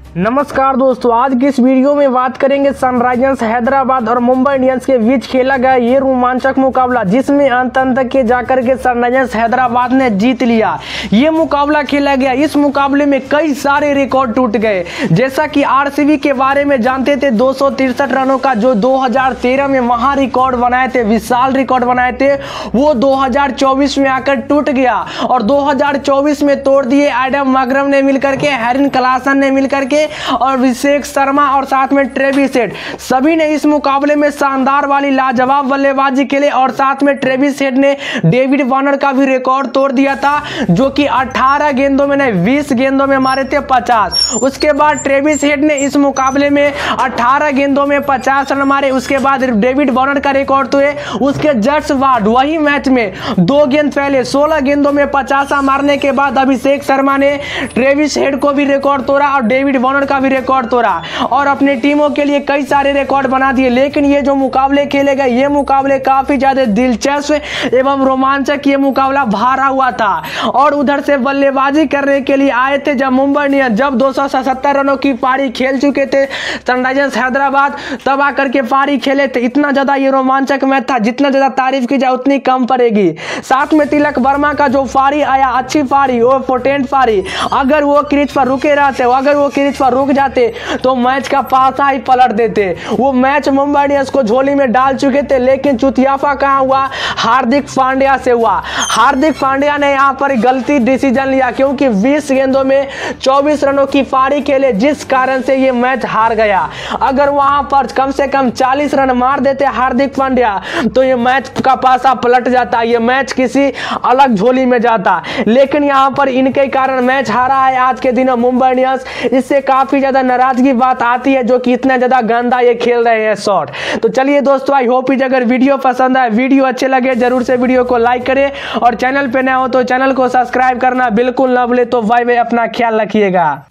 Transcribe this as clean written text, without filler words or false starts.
नमस्कार दोस्तों, आज की इस वीडियो में बात करेंगे सनराइजर्स हैदराबाद और मुंबई इंडियंस के बीच खेला गया ये रोमांचक मुकाबला, जिसमें अंत तक के जाकर के सनराइजर्स हैदराबाद ने जीत लिया। ये मुकाबला खेला गया, इस मुकाबले में कई सारे रिकॉर्ड टूट गए। जैसा कि आरसीबी के बारे में जानते थे, 263 रनों का जो 2013 में वहां रिकॉर्ड बनाए थे, विशाल रिकॉर्ड बनाए थे, वो 2024 में आकर टूट गया और 2024 में तोड़ दिए एडम मकरम ने मिलकर के, हैरिन क्लासन ने मिलकर के और अभिषेक शर्मा और साथ में ट्रेविस हेड, सभी ने इस मुकाबले में शानदार वाली लाजवाब बल्लेबाजी खेले और साथ में ट्रेविस हेड ने डेविड वार्नर का भी रिकॉर्ड तोड़ दिया था, जो कि 18 गेंदों में नहीं 20 गेंदों में मारे थे 50। उसके बाद ट्रेविस हेड ने इस मुकाबले में 18 गेंदों में 50 रन मारे। उसके बाद डेविड वार्नर का रिकॉर्ड तोड़े। उसके जस्ट बाद वही मैच में 2 गेंद पहले 16 गेंदों में 50 मारने के बाद अभिषेक शर्मा ने ट्रेविस हेड को भी रिकॉर्ड तोड़ा और डेविड वार्नर का भी रिकॉर्ड तोड़ा और अपनी टीमों के लिए कई सारे रिकॉर्ड बना दिए। लेकिन ये जो मुकाबले खेले गए, ये मुकाबले काफी ज्यादा दिलचस्प एवं रोमांचक ये मुकाबला भरा हुआ था। और उधर से बल्लेबाजी करने के लिए आए थे जब मुंबई इंडियंस, जब 277 रनों की पारी खेल चुके थे सनराइजर्स हैदराबाद, तब आकर के पारी खेले थे। इतना ज्यादा ये रोमांचक मैच था, जितना ज्यादा तारीफ की जाए उतनी कम पड़ेगी। साथ में तिलक वर्मा का जो पारी आया, अच्छी पारी, वो पोटेंट पारी, अगर वो क्रीज पर रुके रहते, अगर वो क्रीज पर रुक जाते तो मैच का पासा ही पलट देते। वो मैच मुंबई इंडियंस को झोली में डाल चुके थे। लेकिन चुतियाफा कहां हुआ? हार्दिक पांड्या से हुआ। हार्दिक पांड्या ने यहां पर गलती डिसीजन लिया, क्योंकि 20 गेंदों में 24 रनों की पारी खेले, जिस कारण से ये मैच हार गया। अगर वहां पर कम से कम 40 रन मार देते हार्दिक पांड्या तो ये मैच का पासा पलट जाता, ये मैच किसी अलग झोली में जाता। लेकिन यहां पर इनके कारण मैच हारा है आज के दिनों मुंबई इंडियंस। इससे काफी ज्यादा नाराजगी बात आती है, जो कि इतना ज्यादा गंदा ये खेल रहे हैं शॉट। तो चलिए दोस्तों, आई होप अगर वीडियो पसंद आए, वीडियो अच्छे लगे, जरूर से वीडियो को लाइक करें और चैनल पे नए हो तो चैनल को सब्सक्राइब करना बिल्कुल ना भूले। तो बाय बाय, अपना ख्याल रखिएगा।